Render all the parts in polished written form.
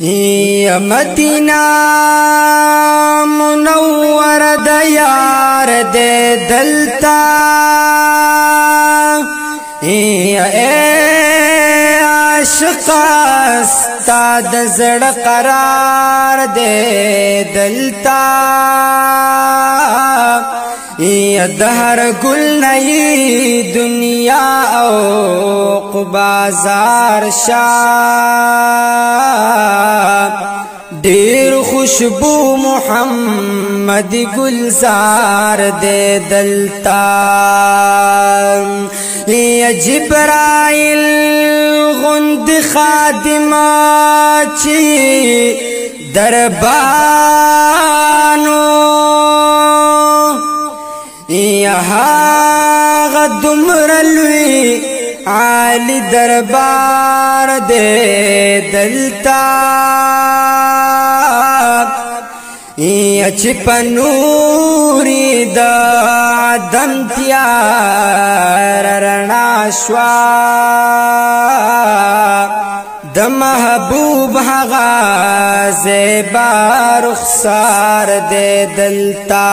یا مدینہ منور د یار دے دلتا یا اے عاشقا ستا د زړه قرار دے دلتا یا دهر گل نئی دنیا او بازار شاہ دیر خوشبو محمد گلزار دے دلتا یا جبرائیل غند خادماچی دربانو یا غدمر لوی عالی دربار دے دلتا یا چپنوری دا عدم تیار رنا شوا د محبوب هغه زیبا رخسار دے دلتا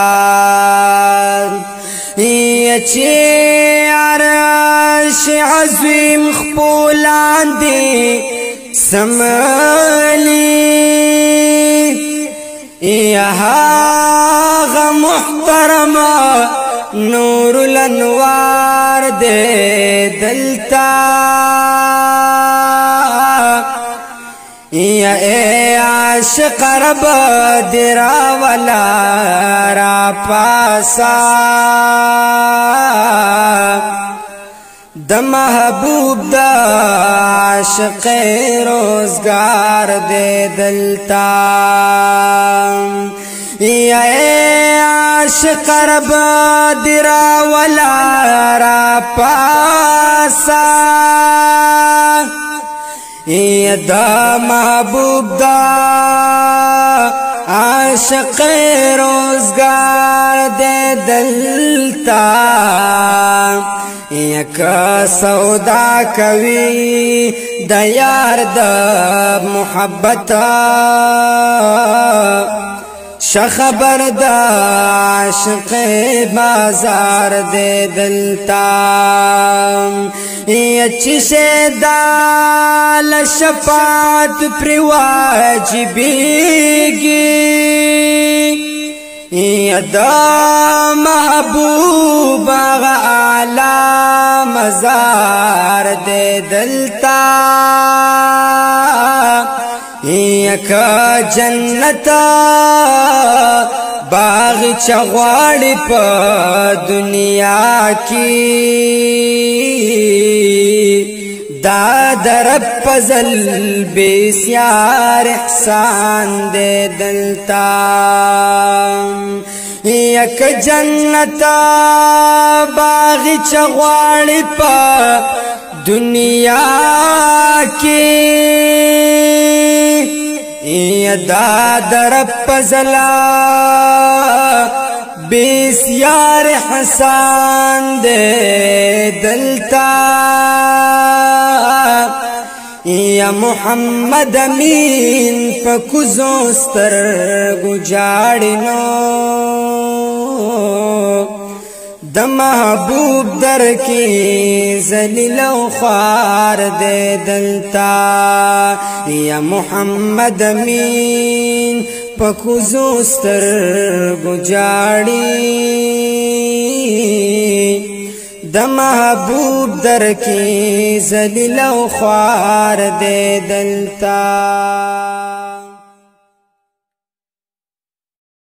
یا چی عرش عظیم خپولان دی سملی یا هاغا محترم نور الانوار دے دلتا یا اے عاشق رب درا والا را پاسا د محبوب دا عاشق روزگار دے دلتا یا اے عاشق رب درا والا را پاسا یا دا محبوب دا عاشق روزگار دے دلتا یک سودا کوي د یار د محبت شخبر د عاشق بازار دے دلتا یا چشه دال شفاعت پر واجبیگی یا دا محبوب آغا اعلی مزار دے دلتا یک جنتا باغ چغواڑی پا دنیا کی دا درب پزل بیسیار احسان دے دلتا یک جنتا باغ چغواڑی پا دنیا کی دا درب پزلا بیسیار حسان دے دلتا یا محمد امین پکوزو سترگو جاڑنو د محبوب در کی ذلیل و خوار دے دلتا یا محمد امین پکوزو سترگو جاڑی د محبوب در کی ذلیل و خوار دے دلتا